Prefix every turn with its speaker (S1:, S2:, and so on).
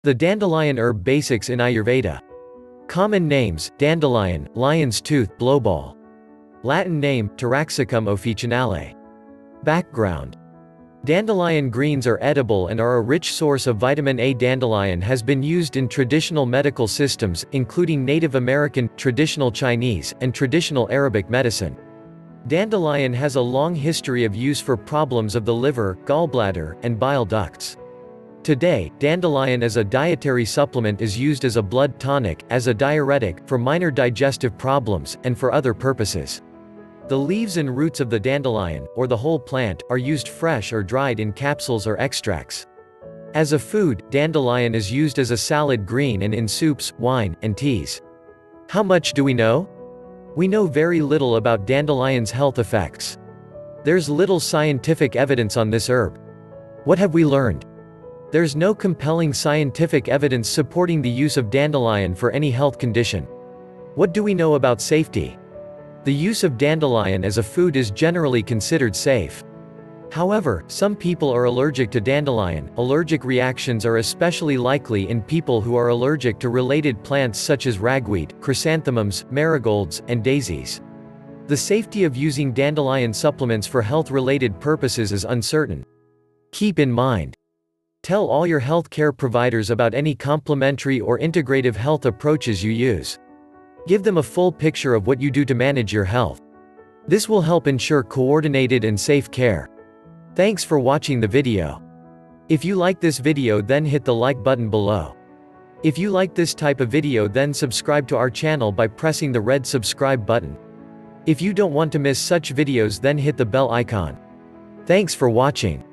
S1: The dandelion herb basics in Ayurveda. Common names: dandelion, lion's tooth, blowball. Latin name: Taraxacum officinale. Background: dandelion greens are edible and are a rich source of vitamin A. Dandelion has been used in traditional medical systems, including Native American, traditional Chinese, and traditional Arabic medicine. Dandelion has a long history of use for problems of the liver, gallbladder, and bile ducts. Today, dandelion as a dietary supplement is used as a blood tonic, as a diuretic, for minor digestive problems, and for other purposes. The leaves and roots of the dandelion, or the whole plant, are used fresh or dried in capsules or extracts. As a food, dandelion is used as a salad green and in soups, wine, and teas. How much do we know? We know very little about dandelion's health effects. There's little scientific evidence on this herb. What have we learned? There's no compelling scientific evidence supporting the use of dandelion for any health condition. What do we know about safety? The use of dandelion as a food is generally considered safe. However, some people are allergic to dandelion. Allergic reactions are especially likely in people who are allergic to related plants such as ragweed, chrysanthemums, marigolds, and daisies. The safety of using dandelion supplements for health-related purposes is uncertain. Keep in mind: tell all your health care providers about any complementary or integrative health approaches you use. Give them a full picture of what you do to manage your health. This will help ensure coordinated and safe care. Thanks for watching the video. If you like this video, then hit the like button below. If you like this type of video, then subscribe to our channel by pressing the red subscribe button. If you don't want to miss such videos, then hit the bell icon. Thanks for watching.